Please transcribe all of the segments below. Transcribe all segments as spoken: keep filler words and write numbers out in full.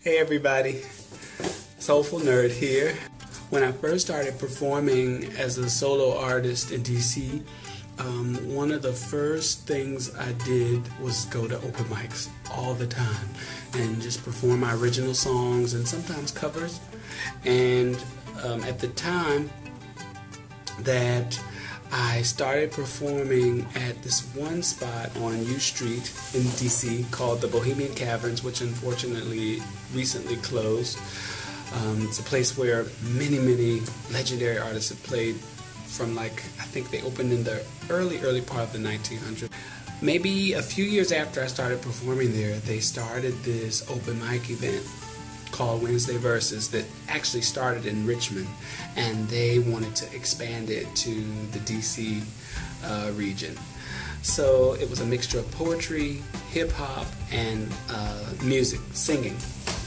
Hey everybody, Soulful Nerd here. When I first started performing as a solo artist in D C, um, one of the first things I did was go to open mics all the time and just perform my original songs and sometimes covers. And um, at the time that I started performing at this one spot on U Street in D C called the Bohemian Caverns, which unfortunately recently closed. Um, it's a place where many, many legendary artists have played from, like, I think they opened in the early, early part of the nineteen hundreds. Maybe a few years after I started performing there, they started this open mic event called Wednesday Verses that actually started in Richmond, and they wanted to expand it to the D C uh, region. So it was a mixture of poetry, hip-hop, and uh, music, singing.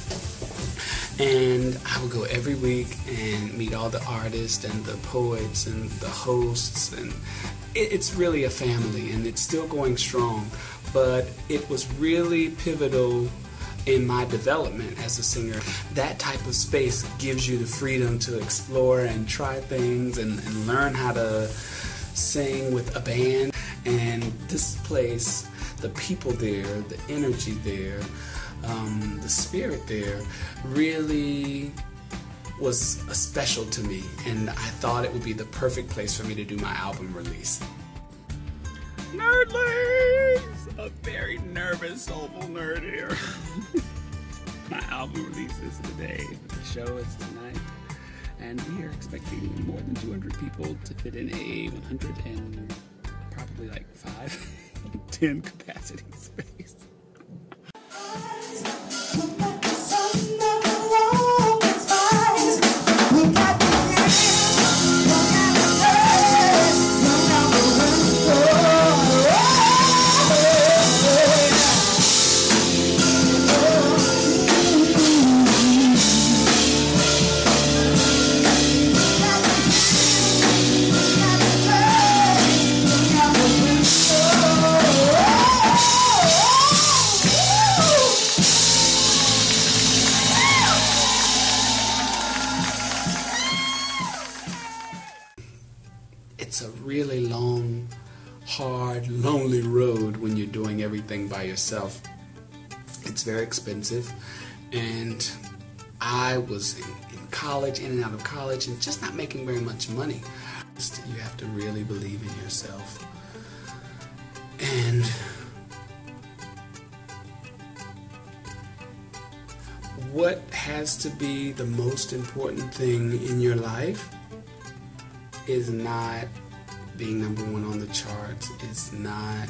And I would go every week and meet all the artists and the poets and the hosts, and it, it's really a family, and it's still going strong. But it was really pivotal in my development as a singer. That type of space gives you the freedom to explore and try things and, and learn how to sing with a band. And this place, the people there, the energy there, um, the spirit there really was a special to me, and I thought it would be the perfect place for me to do my album release. Nerdlings! A very nervous, soulful nerd here. My album release is today, the show is tonight, and we are expecting more than two hundred people to fit in a one hundred and probably like five, ten capacity space. It's a really long, hard, lonely road when you're doing everything by yourself. It's very expensive, and I was in, in college, in and out of college, and just not making very much money. Just, you have to really believe in yourself. And what has to be the most important thing in your life is not being number one on the charts. It's not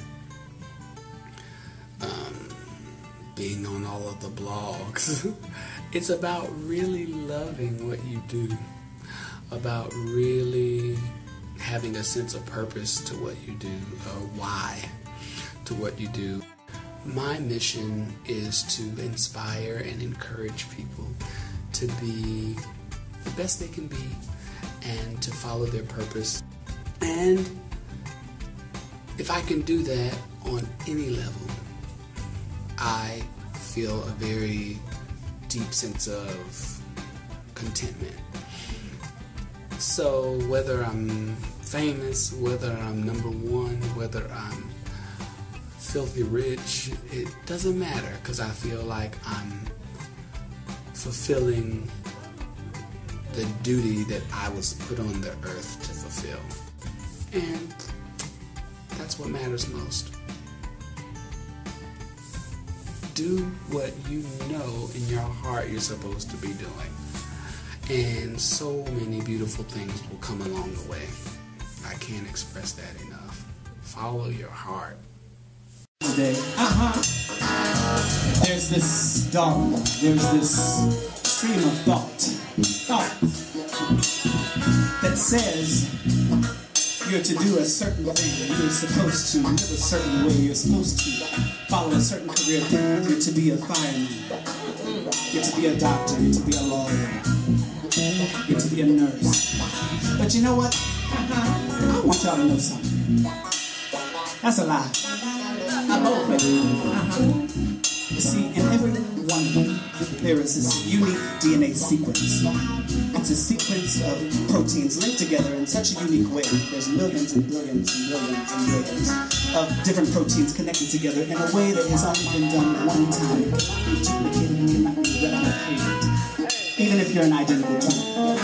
um, being on all of the blogs. It's about really loving what you do, about really having a sense of purpose to what you do, or why to what you do. My mission is to inspire and encourage people to be the best they can be, and to follow their purpose. And if I can do that on any level, I feel a very deep sense of contentment. So whether I'm famous, whether I'm number one, whether I'm filthy rich, it doesn't matter, because I feel like I'm fulfilling the duty that I was put on the earth to fulfill. And that's what matters most. Do what you know in your heart you're supposed to be doing, and so many beautiful things will come along the way. I can't express that enough. Follow your heart. Today, uh-huh. There's this dawn, there's this stream of thought, thought that says you're to do a certain thing, you're supposed to live a certain way, you're supposed to follow a certain career path, you're to be a fireman, you're to be a doctor, you're to be a lawyer, you're to be a nurse. But you know what? I want y'all to know something. That's a lie. I'm open. Uh-huh. You see, in every one of them, there is this unique D N A sequence. It's a sequence of proteins linked together in such a unique way. There's millions and billions and millions and millions of different proteins connected together in a way that has only been done one time. It cannot be duplicated, it cannot be replicated, even if you're an identical twin.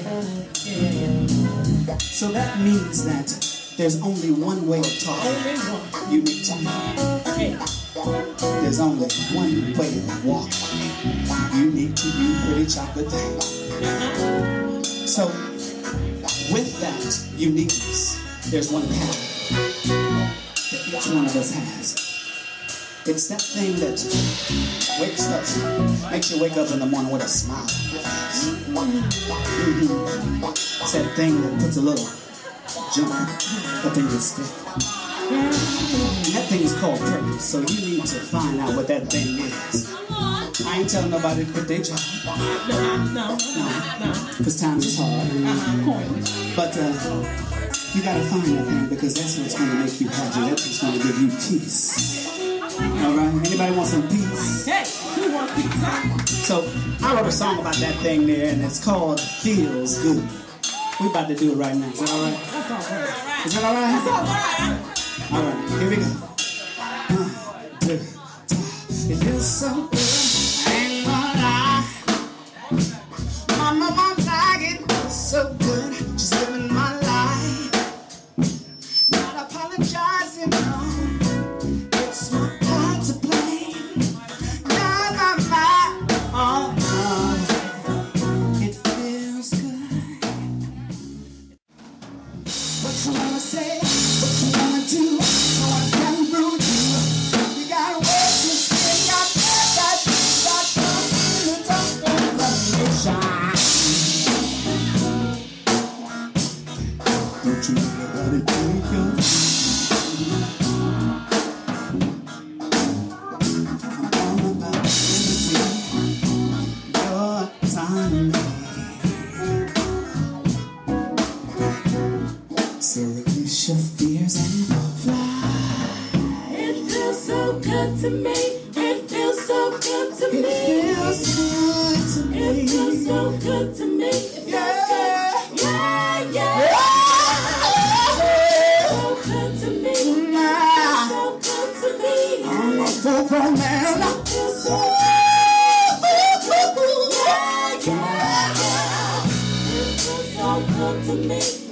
So that means that there's only one way of talking, unique to you. There's only one way of walking, unique to you, pretty chocolate thing. So, with that uniqueness, there's one path that each one of us has. It's that thing that wakes us, makes you wake up in the morning with a smile on your face. Mm-hmm. It's that thing that puts a little jump up in your step. And that thing is called purpose, so you need to find out what that thing is. I ain't telling nobody to quit their job. No, no, no, no. Because times is hard. Uh-huh. But uh, you gotta find that thing, because that's what's gonna make you happy. That's what's gonna give you peace. Alright? Anybody want some peace? Hey, who wants peace? So, I wrote a song about that thing there, and it's called Feels Good. We about to do it right now. Is that alright? That's all right. Is that alright? That's all right. Alright, here we go. One, two, three. It feels so good. I ain't gonna lie. Mama won't like it. It's so good. Just living my life. Not apologizing, no. It's my part to blame. Not my mind. Oh, oh. It feels good. What you wanna say? What you wanna do? No one can ruin you. You gotta work to stay out there. Got you got something to talk about. Revolution. Don't you know how to take your I'm all about everything. Your time. So release your fears and fly. It feels so good to me. It feels so good to me. It feels good to me. It feels so good to me. It feels Yeah. good. Yeah, yeah. So good to me. Nah. So good to me. I'm a full-grown man. It feels so yeah, yeah, yeah. It feels so good to me.